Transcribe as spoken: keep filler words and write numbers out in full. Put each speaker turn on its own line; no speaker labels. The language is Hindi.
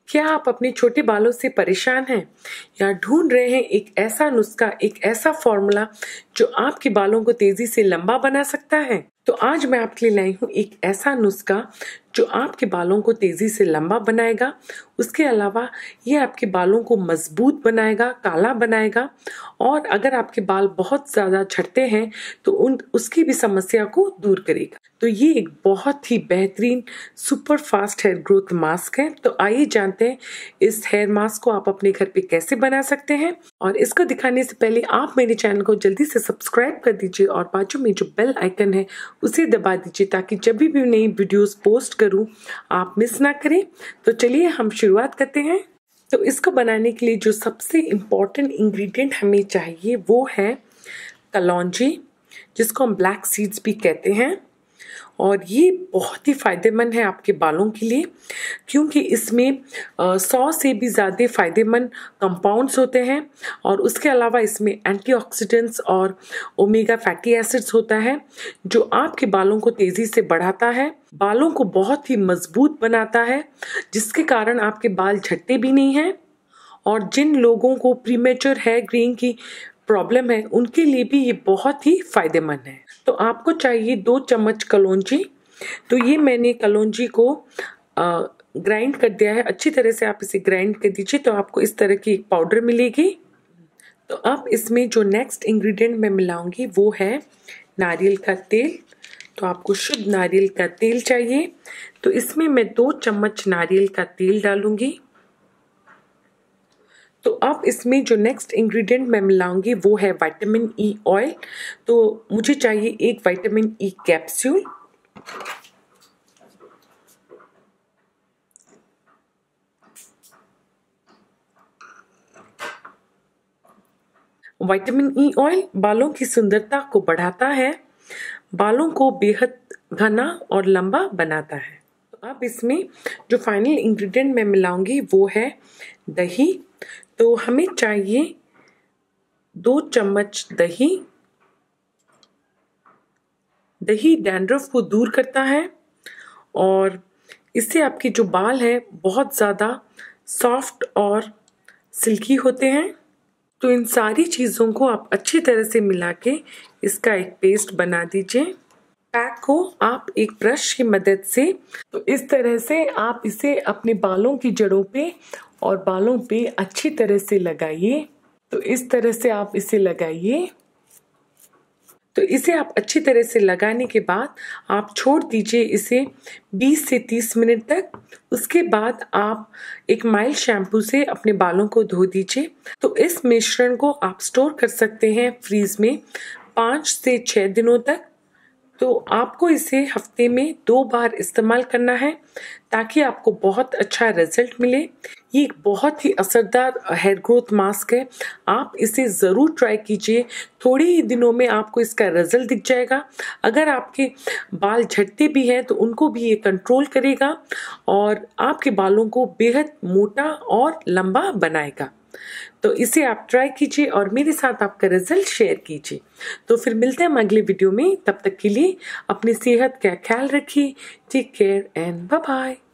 क्या आप अपने छोटे बालों से परेशान हैं या ढूंढ रहे हैं एक ऐसा नुस्खा, एक ऐसा फॉर्मूला जो आपके बालों को तेजी से लंबा बना सकता है? तो आज मैं आपके लिए लाई हूँ एक ऐसा नुस्खा जो आपके बालों को तेजी से लंबा बनाएगा। उसके अलावा ये आपके बालों को मजबूत बनाएगा, काला बनाएगा, और अगर आपके बाल बहुत ज्यादा झड़ते हैं तो उन उसकी भी समस्या को दूर करेगा। तो ये एक बहुत ही बेहतरीन super fast hair growth mask है। तो आइए जानते हैं इस हेयर मास्क को आप अपने घर पे कैसे बना सकते हैं। और इसको दिखाने से पहले आप मेरे चैनल को जल्दी से सब्सक्राइब कर दीजिए और बाजू में जो बेल आइकन है उसे दबा दीजिए ताकि जब भी नई वीडियोस पोस्ट करूं आप मिस ना करें। तो चलिए हम शुरुआत करते हैं। तो इसको बनाने के लिए जो सबसे इम्पोर्टेंट इंग्रेडिएंट हमें चाहिए वो है कलौंजी, जिसको हम ब्लैक सीड्स भी कहते हैं। और ये बहुत ही फायदेमंद है आपके बालों के लिए, क्योंकि इसमें सौ से भी ज़्यादा फायदेमंद कंपाउंड्स होते हैं। और उसके अलावा इसमें एंटीऑक्सीडेंट्स और ओमेगा फैटी एसिड्स होता है जो आपके बालों को तेज़ी से बढ़ाता है, बालों को बहुत ही मजबूत बनाता है, जिसके कारण आपके बाल झड़ते भी नहीं हैं। और जिन लोगों को प्रीमेच्योर हेयर ग्रेइंग की प्रॉब्लम है उनके लिए भी ये बहुत ही फायदेमंद है। तो आपको चाहिए दो चम्मच कलौंजी। तो ये मैंने कलौंजी को ग्राइंड कर दिया है, अच्छी तरह से आप इसे ग्राइंड कर दीजिए तो आपको इस तरह की एक पाउडर मिलेगी। तो अब इसमें जो नेक्स्ट इंग्रेडिएंट मैं मिलाऊंगी वो है नारियल का तेल। तो आपको शुद्ध नारियल का तेल चाहिए। तो इसमें मैं दो चम्मच नारियल का तेल डालूंगी। तो अब इसमें जो नेक्स्ट इंग्रेडिएंट मैं मिलाऊंगी वो है विटामिन ई ऑयल। तो मुझे चाहिए एक vitamin E capsule. Vitamin E oil बालों की सुंदरता को बढ़ाता है, बालों को बेहद घना और लंबा बनाता है। तो अब इसमें जो फाइनल इंग्रेडिएंट मैं मिलाऊंगी वो है दही। तो हमें चाहिए दो चम्मच दही। दही डैंड्रफ को दूर करता है और इससे आपके जो बाल हैं बहुत ज़्यादा सॉफ्ट और सिल्की होते हैं। तो इन सारी चीज़ों को आप अच्छी तरह से मिला के इसका एक पेस्ट बना दीजिए। पैक को आप एक ब्रश की मदद से, तो इस तरह से आप इसे अपने बालों की जड़ों पे और बालों पे अच्छी तरह से लगाइए। तो इस तरह से आप इसे लगाइए। तो इसे आप अच्छी तरह से लगाने के बाद आप छोड़ दीजिए इसे बीस से तीस मिनट तक। उसके बाद आप एक माइल्ड शैम्पू से अपने बालों को धो दीजिए। तो इस मिश्रण को आप स्टोर कर सकते हैं फ्रीज में पाँच से छः दिनों तक। तो आपको इसे हफ्ते में दो बार इस्तेमाल करना है ताकि आपको बहुत अच्छा रिजल्ट मिले। ये एक बहुत ही असरदार हेयर ग्रोथ मास्क है, आप इसे ज़रूर ट्राई कीजिए। थोड़े ही दिनों में आपको इसका रिजल्ट दिख जाएगा। अगर आपके बाल झड़ते भी हैं तो उनको भी ये कंट्रोल करेगा और आपके बालों को बेहद मोटा और लंबा बनाएगा। तो इसे आप ट्राई कीजिए और मेरे साथ आपका रिजल्ट शेयर कीजिए। तो फिर मिलते हैं हम अगले वीडियो में। तब तक के लिए अपनी सेहत का ख्याल रखिए। Take care and bye bye.